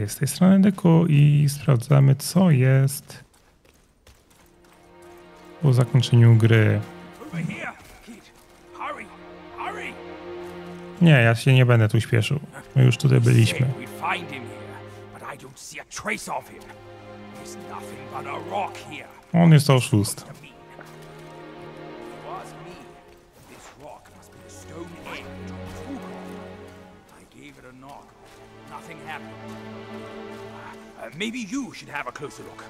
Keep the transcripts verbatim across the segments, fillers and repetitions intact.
z tej strony Deku i sprawdzamy, co jest po zakończeniu gry. Nie, ja się nie będę tu śpieszył. My już tutaj byliśmy. On jest oszust. Maybe you should have a closer look.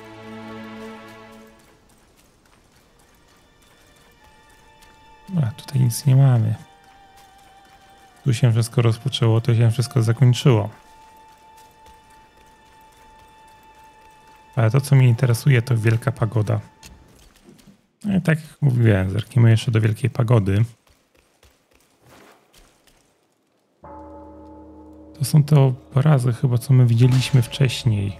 A tutaj nic nie mamy. Tu się wszystko rozpoczęło, to się wszystko zakończyło. Ale to, co mnie interesuje, to Wielka Pagoda. No i tak jak mówiłem, zerkniemy jeszcze do Wielkiej Pagody. To są te obrazy chyba, co my widzieliśmy wcześniej.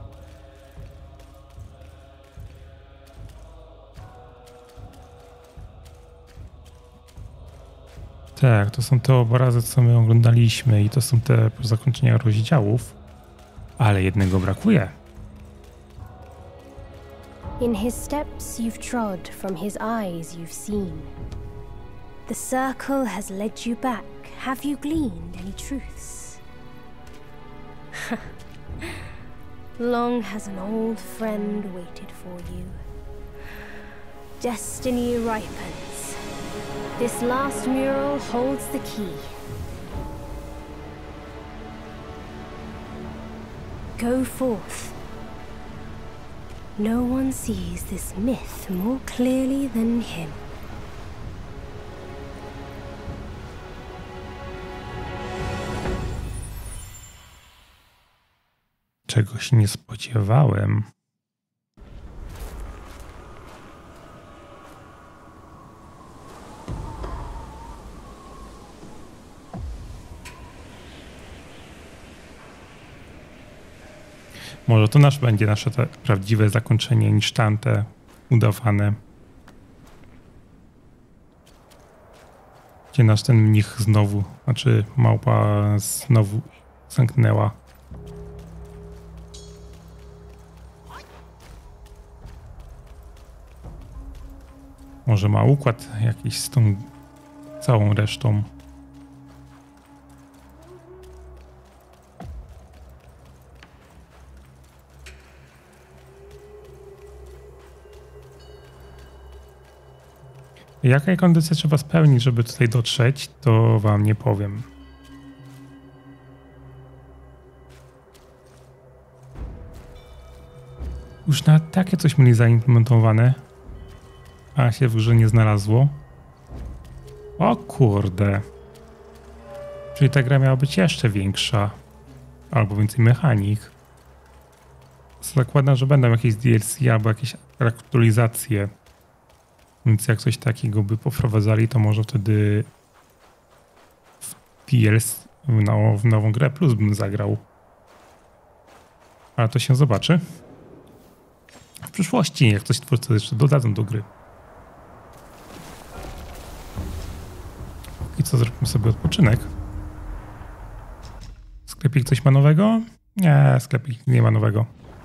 Tak, to są te obrazy, co my oglądaliśmy i to są te zakończenia rozdziałów, ale jednego brakuje. In his steps you've trod, from his eyes you've seen. The circle has led you back. Have you gleaned any truths? Long has an old friend waited for you. Destiny ripens. This last mural holds the key. Go forth. No one sees this myth more clearly than him. Czego się nie spodziewałem. Może to nasz będzie nasze te prawdziwe zakończenie niż tamte udawane. Gdzie nasz ten mnich znowu, znaczy małpa znowu zamknęła. Może ma układ jakiś z tą całą resztą. Jaka kondycja trzeba spełnić, żeby tutaj dotrzeć, to wam nie powiem. Już na takie coś mieli zaimplementowane, a się w grze nie znalazło. O kurde. Czyli ta gra miała być jeszcze większa. Albo więcej mechanik. Zakładam, że będą jakieś D L C albo jakieś aktualizacje. Więc jak coś takiego by poprowadzali, to może wtedy w D L C, no, w nową grę plus bym zagrał. Ale to się zobaczy. W przyszłości, jak coś twórcy jeszcze dodadzą do gry. I co, zrobimy sobie odpoczynek? Sklepik coś ma nowego? Nie, sklepik nie ma nowego.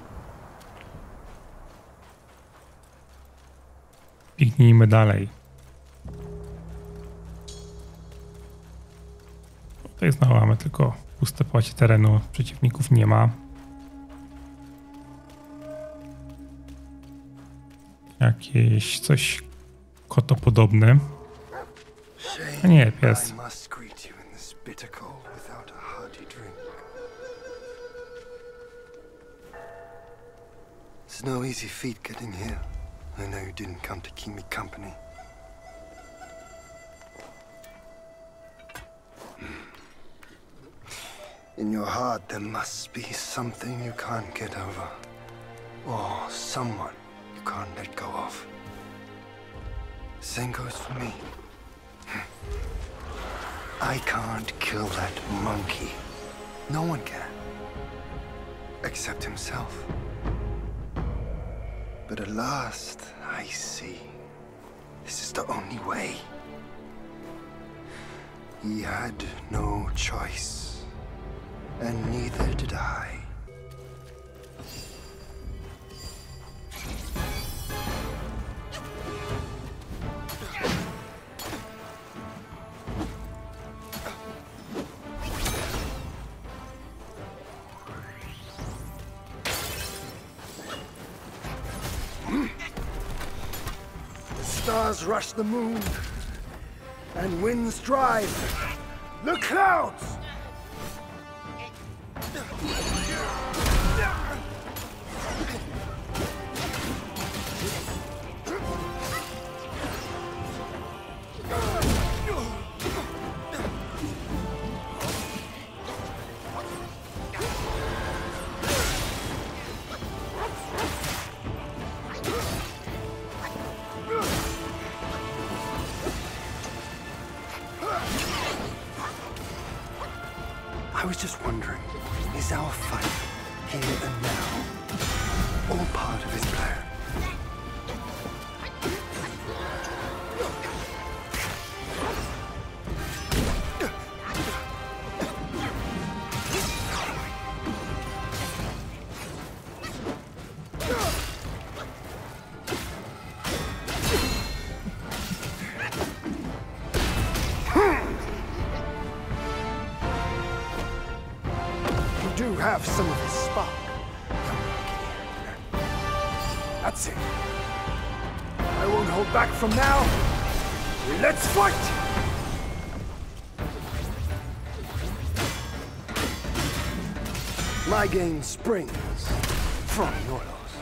Biegnijmy dalej. Tutaj znowu mamy tylko puste płacie terenu, przeciwników nie ma. Jakieś coś kotopodobne. A nie, pies. It's no easy feat getting here. I know you didn't come to keep me company. In your heart there must be something you can't get over. Or someone you can't let go of. Same goes for me. I can't kill that monkey. No one can. Except himself. But at last, I see. This is the only way. He had no choice. And neither did I. Stars rush the moon, and winds drive the clouds! I was just wondering, is our fight, here and now, all part of his plan? Do have some of his spark. That's it. I won't hold back from now. Let's fight! My game springs from yours.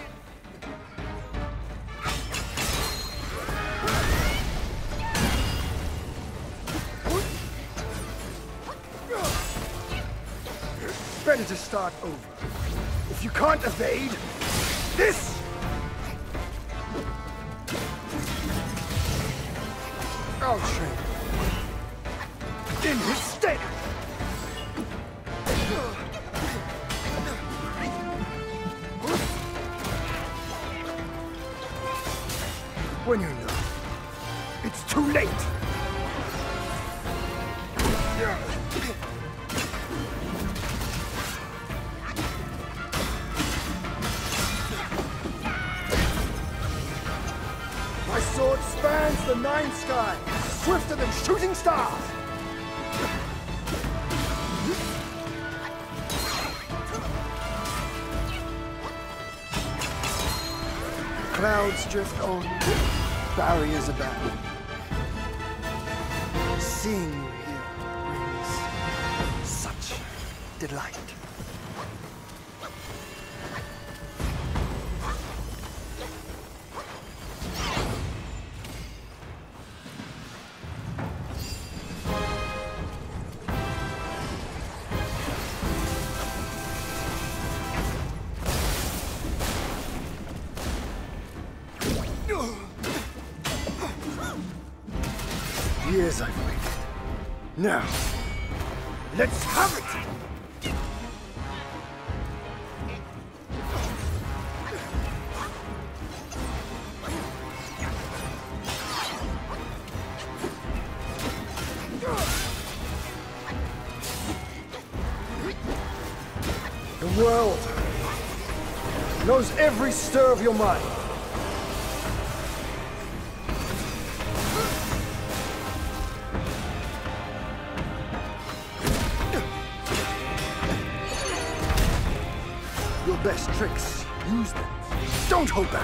Better to start over. If you can't evade, this! I'll train in his stead! When you know, it's too late! My sword spans the nine skies, swifter than shooting stars! Clouds drift on, barriers abandoned. Seeing you here brings such delight. Years I've waited. Now, let's have it! The world knows every stir of your mind. Your best tricks, use them. Don't hold back.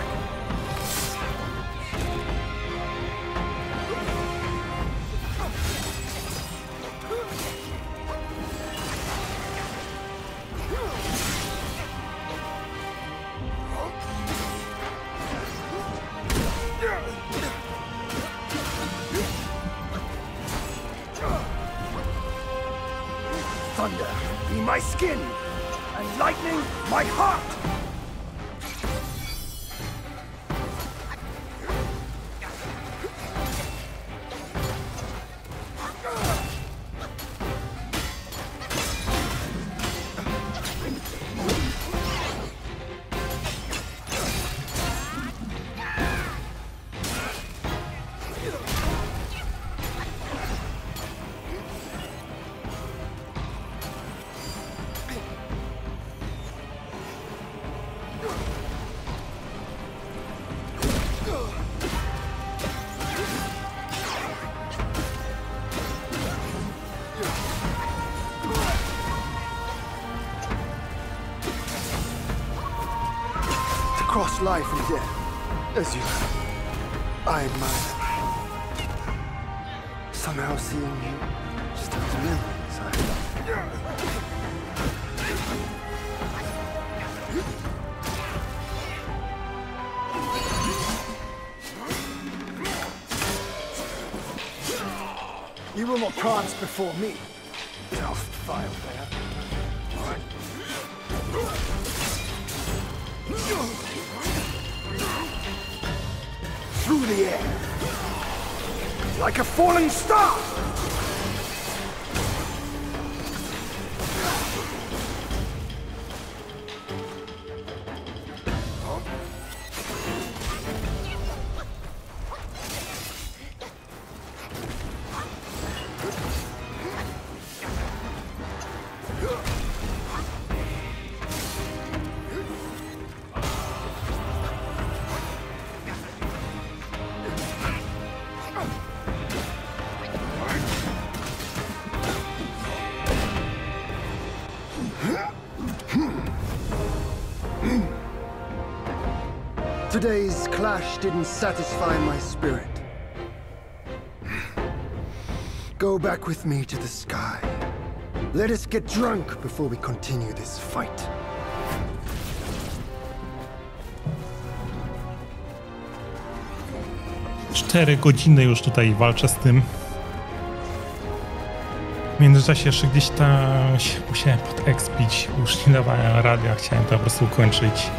Thunder, be my skin! And lightning, my heart! approach life and death as you have. I admire that. Somehow seeing you stirs memories I You will not prance before me, daft file player. Through the air, like a falling star! Today's clash didn't satisfy my spirit. Go back with me to the sky. Let us get drunk before we continue this fight. Cztery godziny już tutaj walczę z tym. W międzyczasie jeszcze gdzieś tam się musiałem podekspić. Już nie dawałem rady, a chciałem to po prostu ukończyć.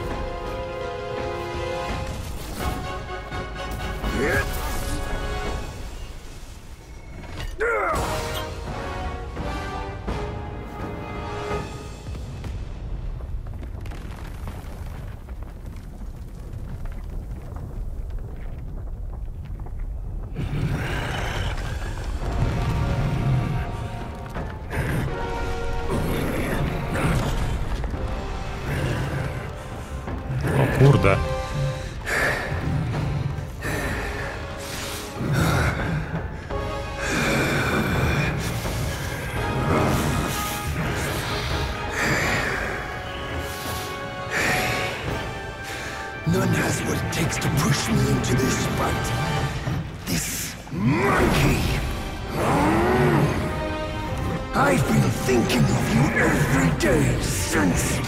Kurde. None has what it takes to push me into this fight. This monkey. I've been thinking of you every day since.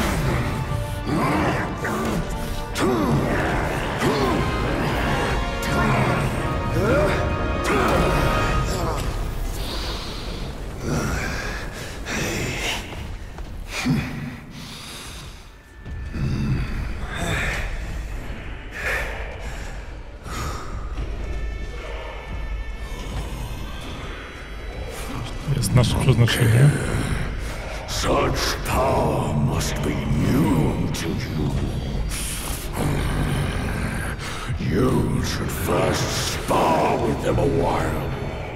Jest nasze przeznaczenie. Such power must be new to you. You should first spar with them a while.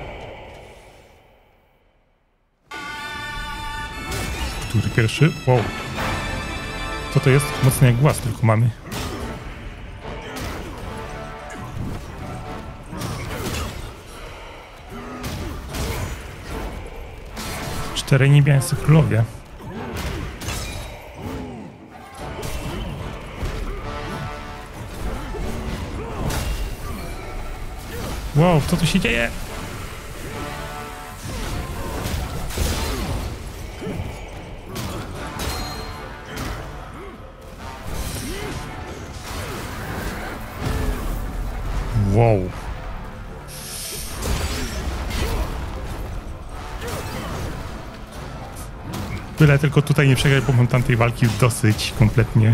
Który pierwszy? Wow. Co to jest? Mocny jak głaz tylko mamy. Cztery niebiańscy królowie. Wow, co tu się dzieje? Wow. Tyle tylko tutaj nie przegrać, bo mam tamtej walki dosyć kompletnie.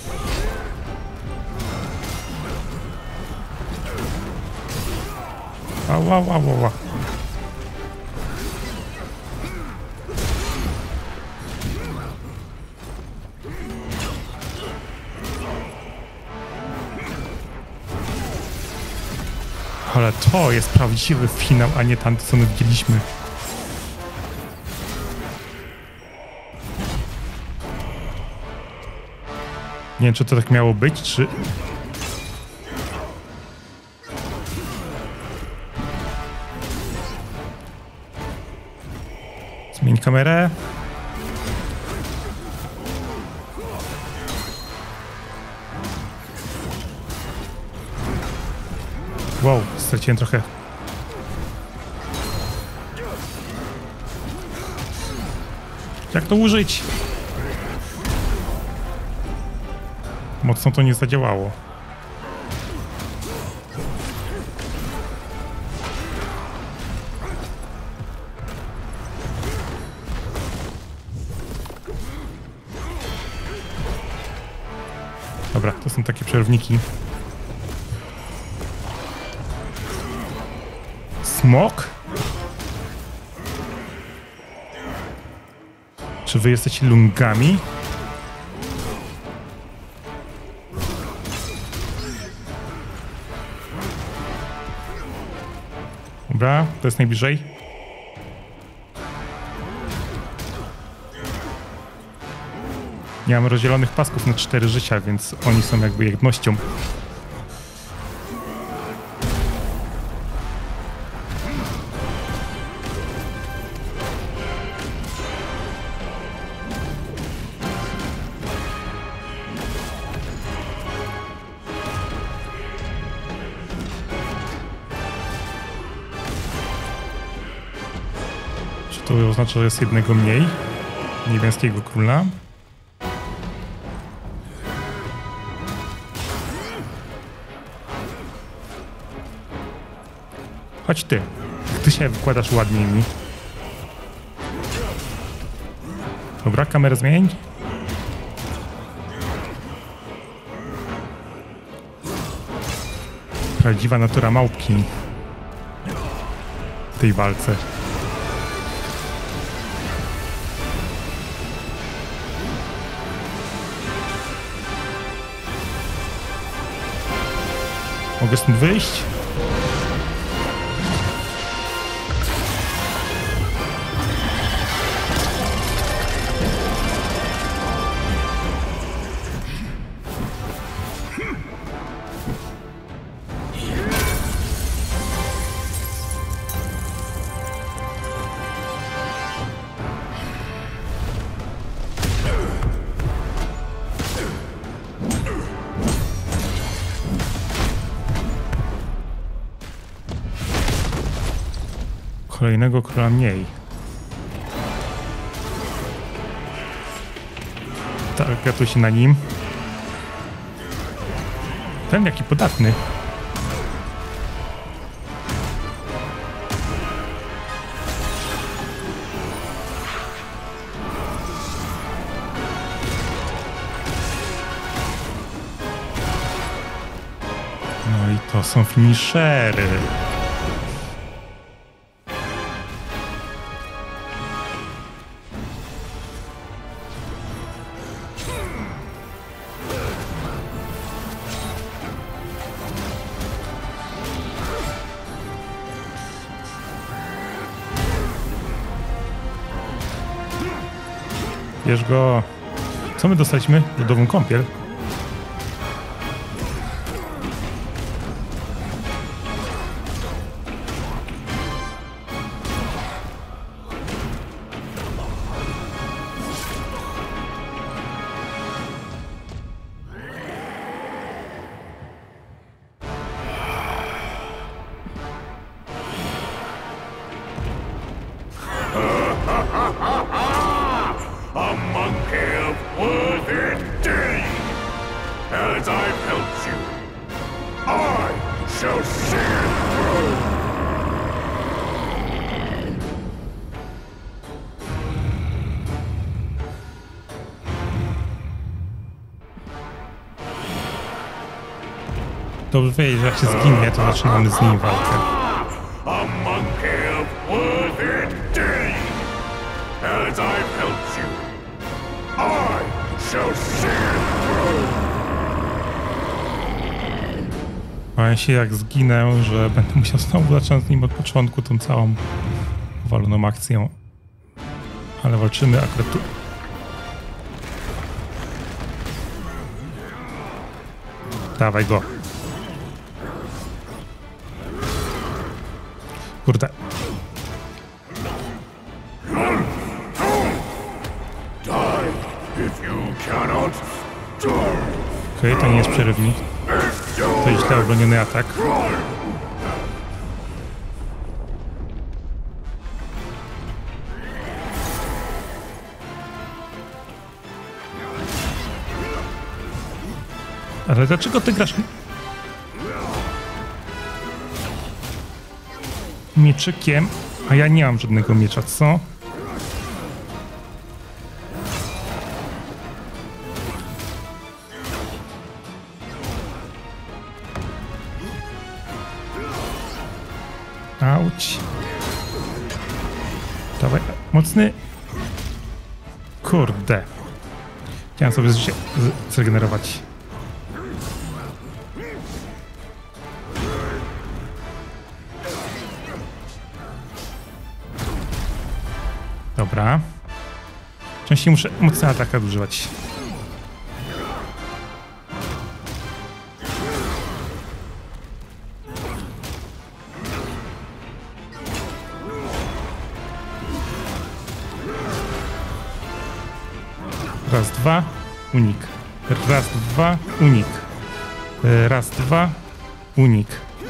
Ała, ała, ała. Ale to jest prawdziwy finał, a nie tamto, co my widzieliśmy. Nie wiem, czy to tak miało być, czy... Zmień kamerę. straciłem trochę. Jak to użyć? Mocno to nie zadziałało. Dobra, to są takie przerwniki. Smok? Czy wy jesteście lungami? Dobra, to jest najbliżej. Nie mam rozdzielonych pasków na cztery życia, więc oni są jakby jednością. Czy to oznacza, że jest jednego mniej? Niebiańskiego króla. Chodź ty. Ty się wykładasz ładniej mi. Dobra, kamerę zmień. Prawdziwa natura małpki w tej walce. Mogę stąd wyjść? Kolejnego króla mniej. Tak, ja tu się na nim. Ten jaki podatny. No i to są finishery. Bierz go. Co my dostaliśmy? Lodową kąpiel. As I've helped you, I shall see it through. Dobrze wiedzieć, że jak się zginie, to zaczynamy z nim walkę. A monkey of worth indeed. As I've helped you, I shall see it through. Boję się, jak zginę, że będę musiał znowu zacząć z nim od początku tą całą powaloną akcją. Ale walczymy akurat tu. Dawaj go. Kurde. Okej, okay, to nie jest przerywnik. To jest źle obroniony atak. Ale dlaczego ty grasz mieczykiem, a ja nie mam żadnego miecza, co? Auć. Dawaj, mocny. Kurde. Chciałem sobie życie zregenerować. Dobra. Częściej muszę mocno ataka używać. Raz, dwa, unik. Raz, dwa, unik. Raz, dwa, unik.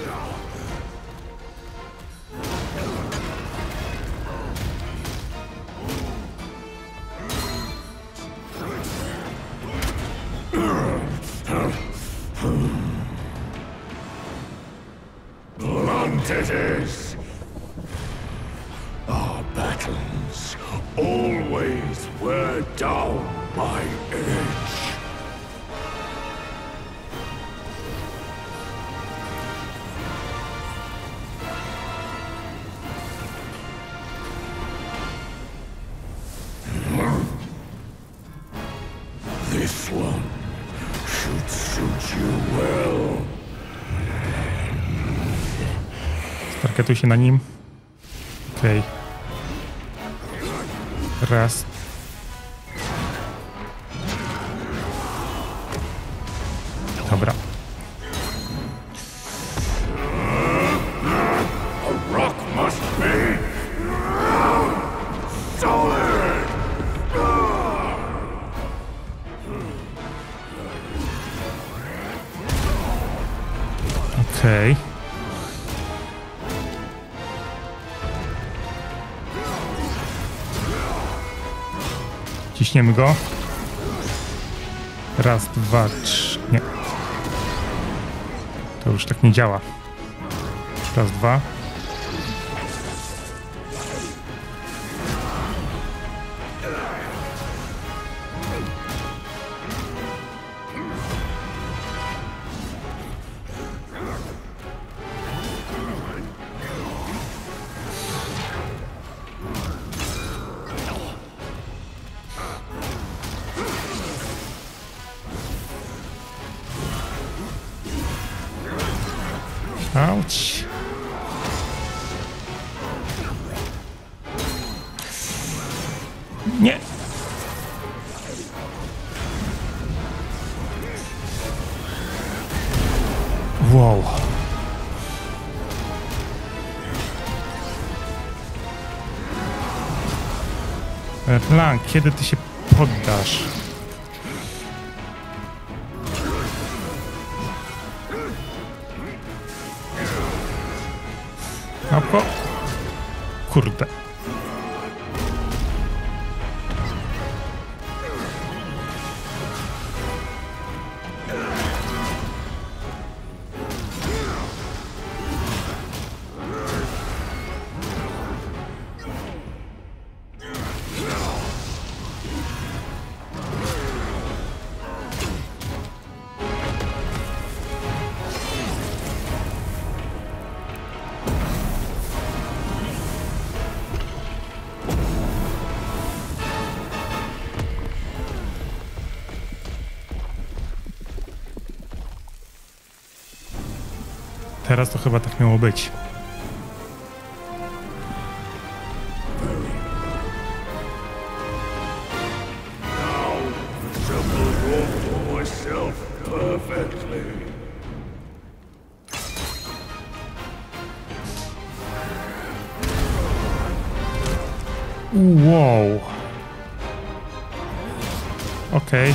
Blunt it is. Our battles always wear down my edge. This one should suit you well. Targetuj się na nim. Okej. Okay. Raz. Dobra. A rock must be solid. Okej. Okay. Ciśniemy go. Raz, dwa, trzy. Nie. To już tak nie działa. Raz, dwa. Auć. Nie. Wow. Erlang, kiedy ty się poddasz? Opo. Kurde. Teraz to chyba tak miało być. Wow. Okej. Okay.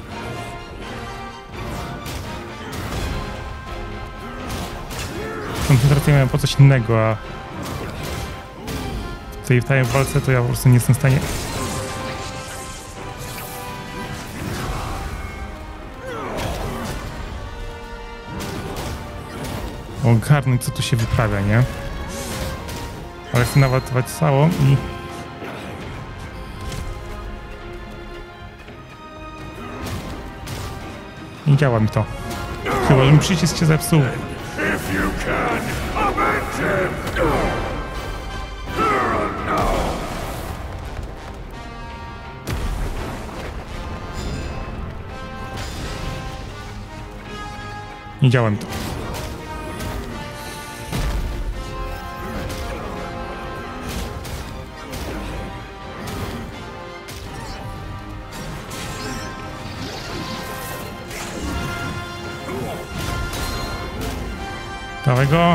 Koncentrację miałem po coś innego, a w tej tajemnej walce to ja po prostu nie jestem w stanie. ogarnąć, co tu się wyprawia, nie? Ale chcę nawatować całą i... Nie działa mi to. Chyba, że mi przycisk się zepsuł. If you can, avenge him! No! Nie działa mi to. Dawaj go.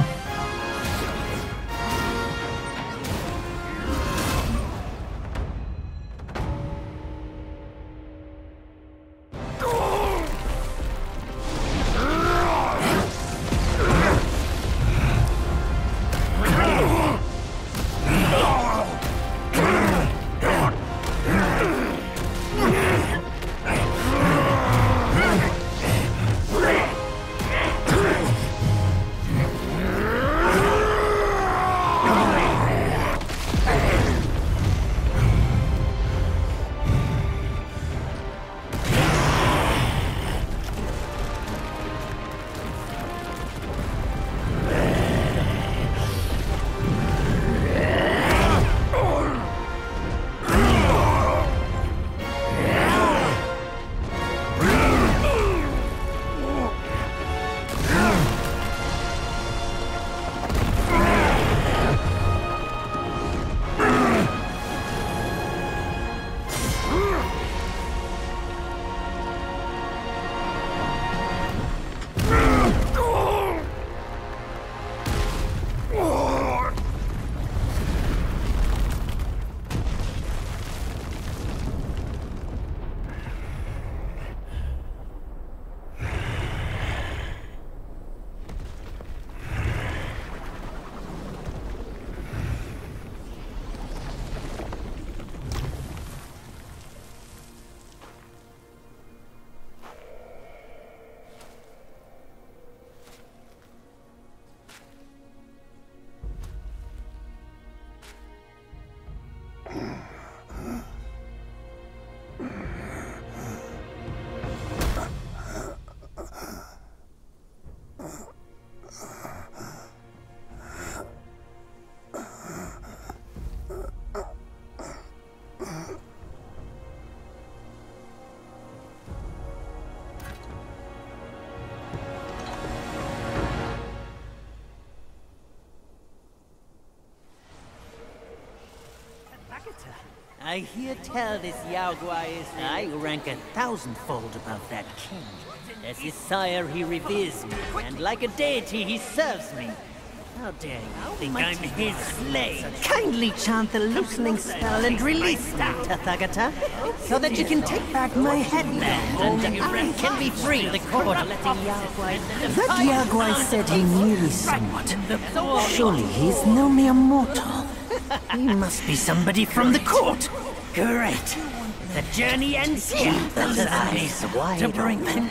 I hear tell this Yao Guai is... I rank a thousandfold above that king. As his sire, he reveres me, and like a deity, he serves me. How dare you think I'm his slave? Kindly chant the loosening spell and release me, Tathagata, so that you can take back my headland and I can be free. The court letting Yao Guai... That Yao Guai said he knew me somewhat. Surely he's no mere mortal. He must be somebody from the court. Great. The journey ends here. Keep those eyes wide to bring open.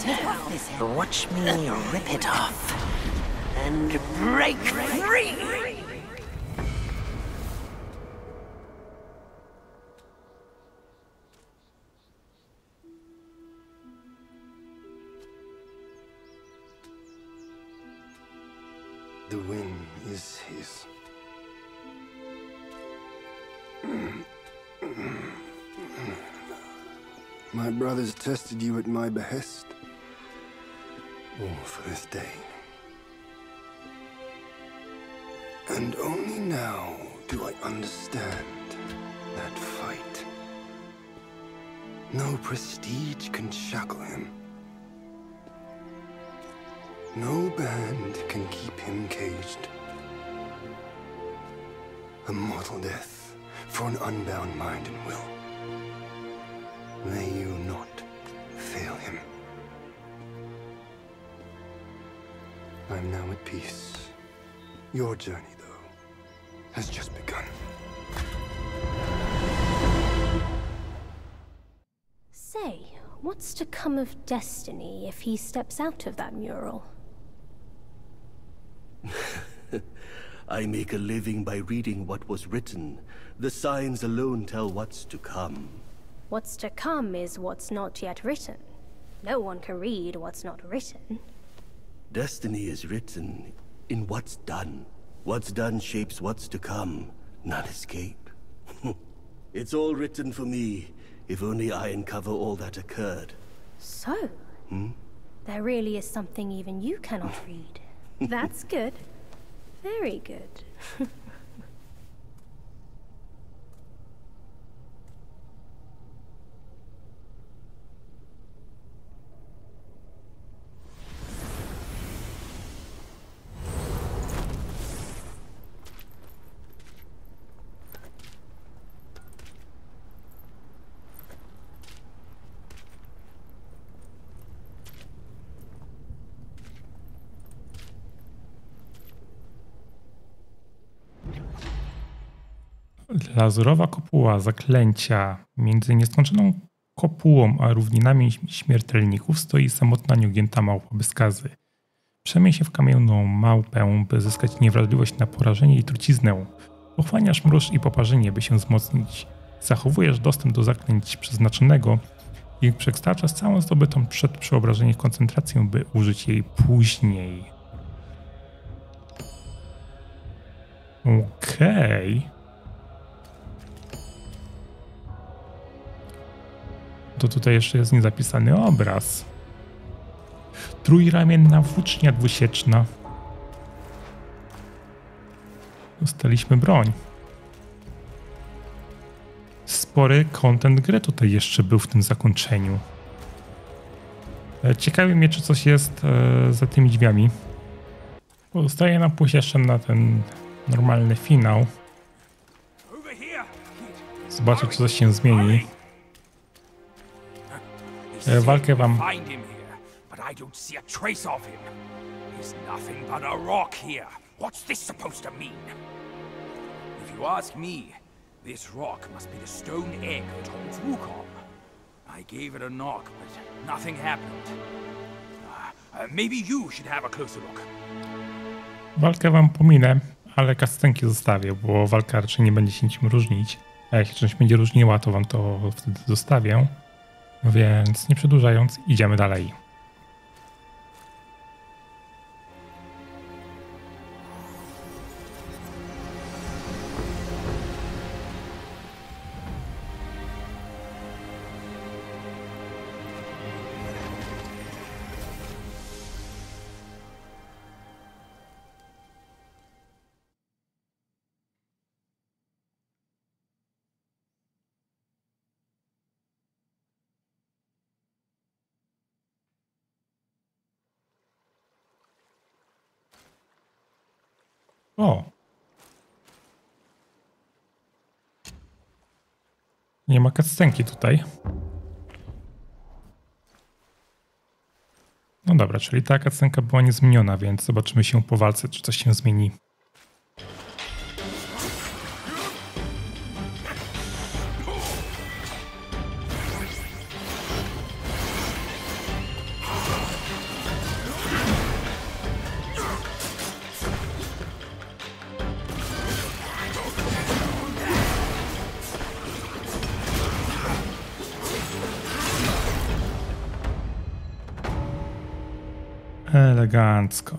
Watch me rip it off and break free. The win is his. My brothers tested you at my behest. All for this day. And only now do I understand that fight. No prestige can shackle him. No band can keep him caged. A mortal death for an unbound mind and will. May you not fail him. I'm now at peace. Your journey, though, has just begun. Say, what's to come of Destiny if he steps out of that mural? I make a living by reading what was written. The signs alone tell what's to come. What's to come is what's not yet written. No one can read what's not written. Destiny is written in what's done. What's done shapes what's to come, not escape. It's all written for me, if only I uncover all that occurred. So, Hmm? there really is something even you cannot read. That's good. Very good. Lazurowa kopuła zaklęcia. Między nieskończoną kopułą a równinami śmiertelników stoi samotna, nieugięta małpa bez skazy. Przemień się w kamienną małpę, by zyskać niewrażliwość na porażenie i truciznę. Pochłaniasz mróz i poparzenie, by się wzmocnić. Zachowujesz dostęp do zaklęć przeznaczonego i przekształcasz całą zdobytą przed przeobrażeniem koncentrację, by użyć jej później. Okej. Okay. To tutaj jeszcze jest niezapisany obraz. Trójramienna włócznia dwusieczna. Dostaliśmy broń. Spory content gry tutaj jeszcze był w tym zakończeniu. Ciekawi mnie, czy coś jest e, za tymi drzwiami. Pozostaje nam pójść jeszcze na ten normalny finał. Zobaczę, czy coś się zmieni. E, walkę wam... What's this supposed to mean? If you ask me, this rock must be the stone egg that holds Wukong. I gave it a knock, but nothing happened. Uh, uh, maybe you should have a closer look. Walkę wam pominę, ale kascenki zostawię, bo walka raczej nie będzie się niczym różnić. A jak się czymś będzie różniła, to wam to wtedy zostawię. Więc nie przedłużając, idziemy dalej. O! Nie ma cutscenki tutaj. No dobra, czyli ta cutscenka była niezmieniona, więc zobaczymy się po walce, czy coś się zmieni. Elegancko.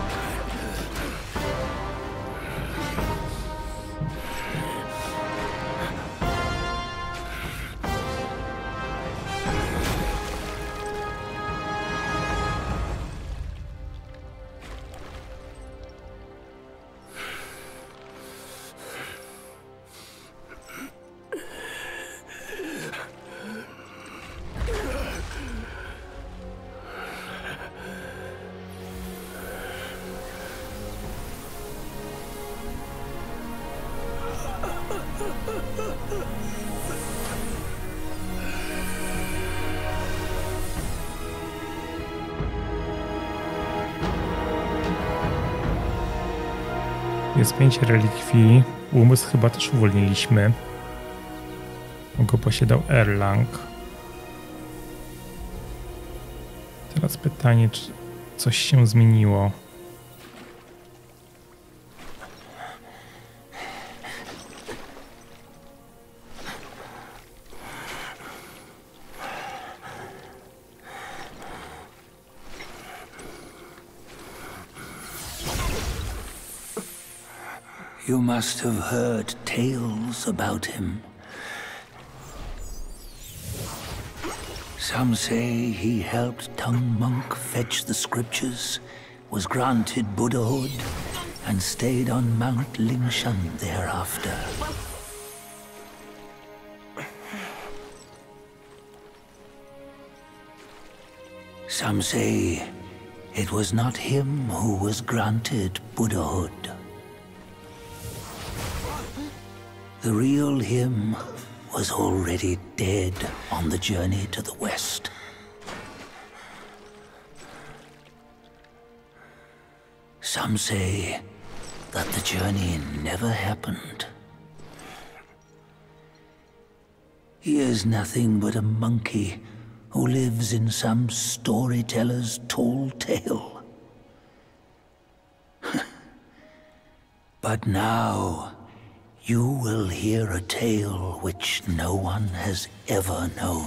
Jest pięć relikwii. Umysł chyba też uwolniliśmy. Go posiadał Erlang. Teraz pytanie, czy coś się zmieniło. You must have heard tales about him. Some say he helped Tung Monk fetch the scriptures, was granted Buddhahood, and stayed on Mount Lingshan thereafter. Some say it was not him who was granted Buddhahood. The real him was already dead on the journey to the west. Some say that the journey never happened. He is nothing but a monkey who lives in some storyteller's tall tale. But now, you will hear a tale which no one has ever known.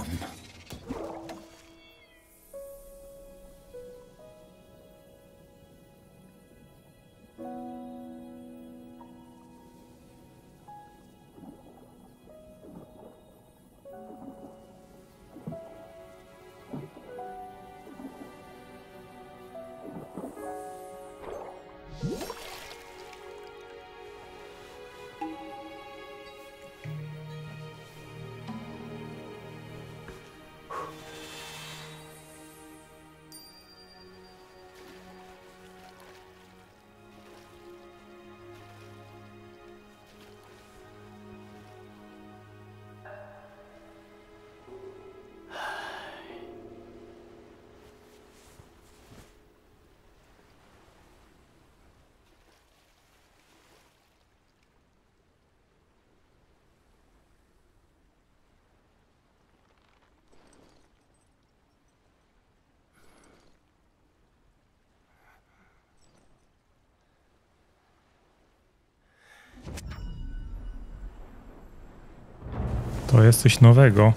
To jest coś nowego.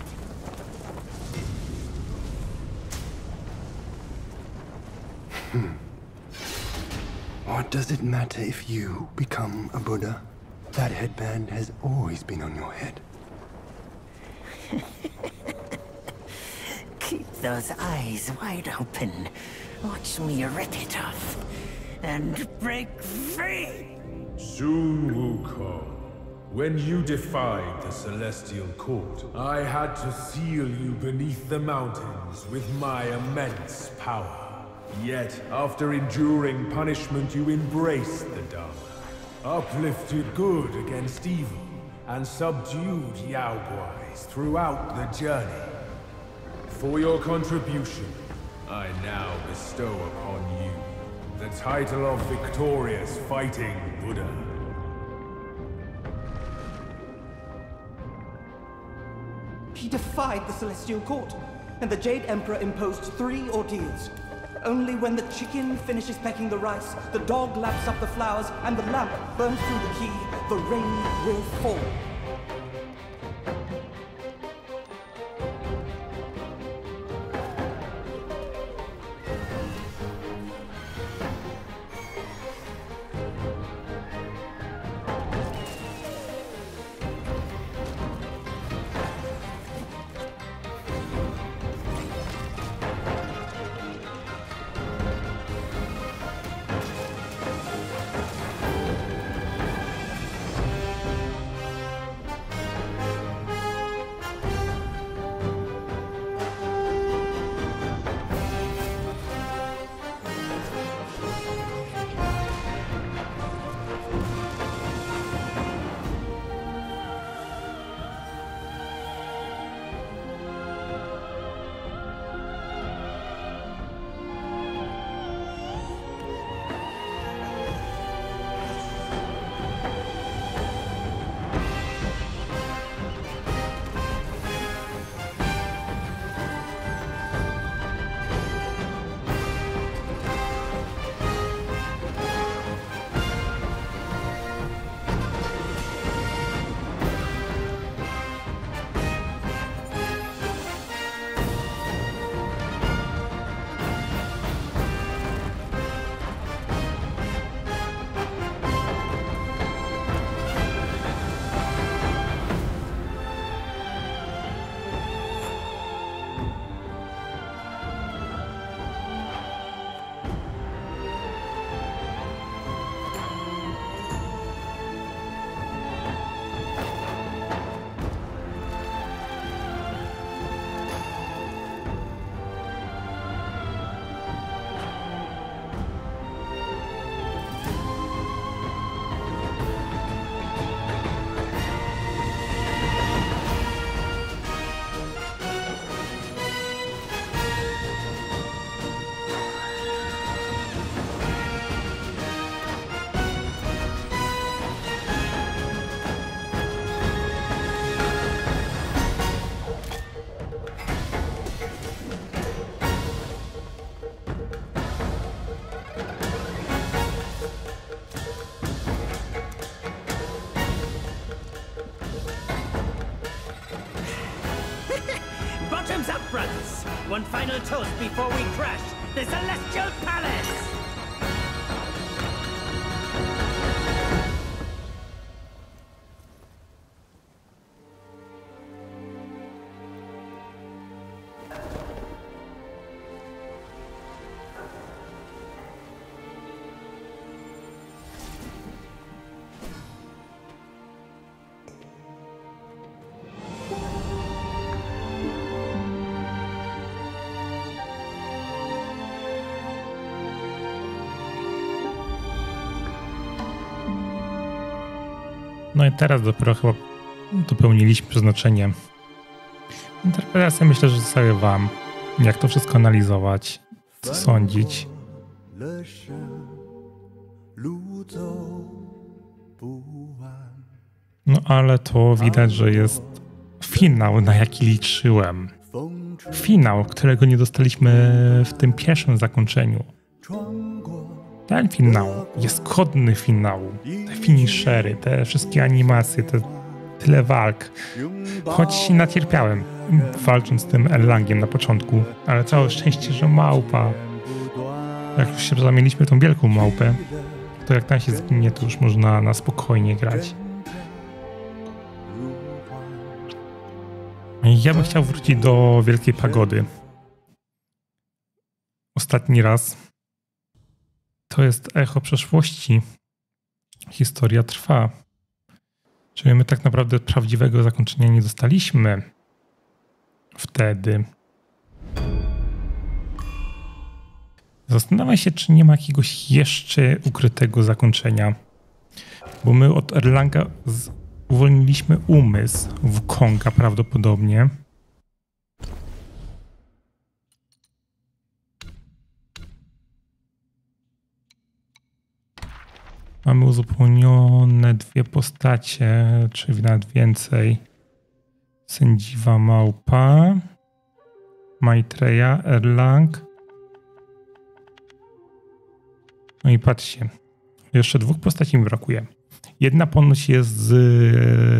Hmm. What does it matter if you become a Buddha? That headband has always been on your head. Keep those eyes wide open. Watch me rip it off and break free. Sun Wukong, when you defied the Celestial Court, I had to seal you beneath the mountains with my immense power. Yet, after enduring punishment, you embraced the Dharma, uplifted good against evil, and subdued Yao Guais throughout the journey. For your contribution, I now bestow upon you the title of Victorious Fighting Buddha. He defied the Celestial Court, and the Jade Emperor imposed three ordeals. Only when the chicken finishes pecking the rice, the dog laps up the flowers, and the lamp burns through the key, the rain will fall. brothers. One final toast before we crash the Celestial Palace! No i teraz dopiero chyba dopełniliśmy przeznaczenie. Interpretacja myślę, że zostawię wam, jak to wszystko analizować, co sądzić. No ale to widać, że jest finał, na jaki liczyłem. Finał, którego nie dostaliśmy w tym pierwszym zakończeniu. Ten finał jest godny finału. Te finishery, te wszystkie animacje, te tyle walk. Choć się nacierpiałem, walcząc z tym Erlangiem na początku, ale całe szczęście, że małpa. Jak już się zamieniliśmy tą wielką małpę, to jak tam się zginie, to już można na spokojnie grać. Ja bym chciał wrócić do Wielkiej Pagody. Ostatni raz. To jest echo przeszłości. Historia trwa. Czyli my tak naprawdę prawdziwego zakończenia nie dostaliśmy wtedy. Zastanawiam się, czy nie ma jakiegoś jeszcze ukrytego zakończenia. Bo my od Erlanga z... uwolniliśmy umysł Wukonga prawdopodobnie. Mamy uzupełnione dwie postacie, czyli nawet więcej. Sędziwa Małpa, Maitreya, Erlang. No i patrzcie, jeszcze dwóch postaci mi brakuje. Jedna ponoć jest z,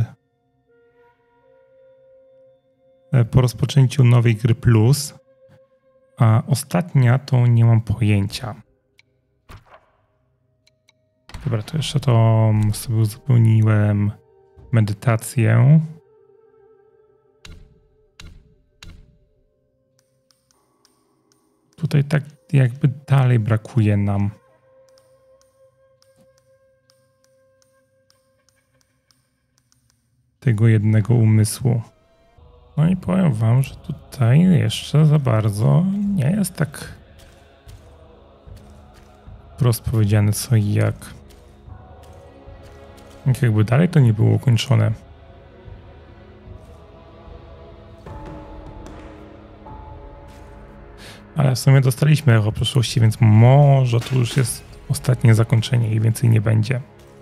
po rozpoczęciu nowej gry Plus, a ostatnia to nie mam pojęcia. Dobra, to jeszcze to sobie uzupełniłem medytację. Tutaj tak jakby dalej brakuje nam. Tego jednego umysłu. No i powiem wam, że tutaj jeszcze za bardzo nie jest tak prosto powiedziane co i jak. Jakby dalej to nie było ukończone. Ale w sumie dostaliśmy echo przeszłości, więc może to już jest ostatnie zakończenie i więcej nie będzie.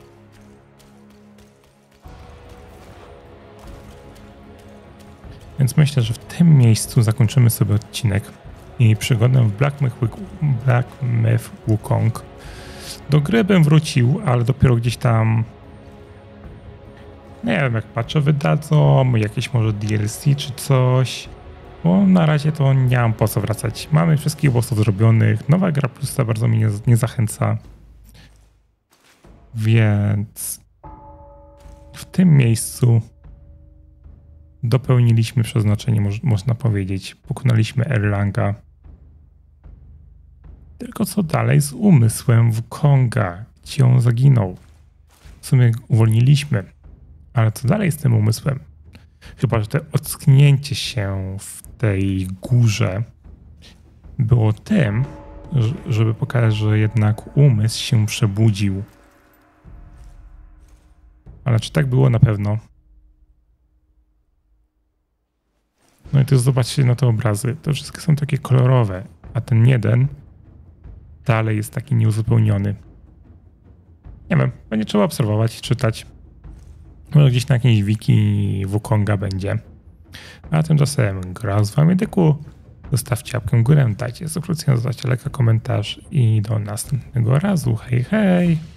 Więc myślę, że w tym miejscu zakończymy sobie odcinek i przygodę w Black Myth, Black Myth Wukong. Do gry bym wrócił, ale dopiero gdzieś tam, nie wiem, jak patrzę, wydadzą jakieś może D L C czy coś, bo na razie to nie mam po co wracać. Mamy wszystkich bossów zrobionych, nowa gra plus za bardzo mnie nie, nie zachęca, więc w tym miejscu dopełniliśmy przeznaczenie, mo można powiedzieć. Pokonaliśmy Erlanga. Tylko co dalej z umysłem Wukonga? Gdzie on zaginął? W sumie uwolniliśmy. Ale co dalej z tym umysłem? Chyba, że to ocknięcie się w tej górze było tym, żeby pokazać, że jednak umysł się przebudził. Ale czy tak było na pewno? No i to zobaczcie na te obrazy. To wszystkie są takie kolorowe, a ten jeden dalej jest taki nieuzupełniony. Nie wiem, będzie trzeba obserwować, czytać. Może gdzieś na jakiejś wiki Wukonga będzie. A tymczasem gra z wami Deku. Zostawcie łapkę w górę, dajcie subskrypcję, zostawcie lajka, komentarz i do następnego razu. Hej, hej!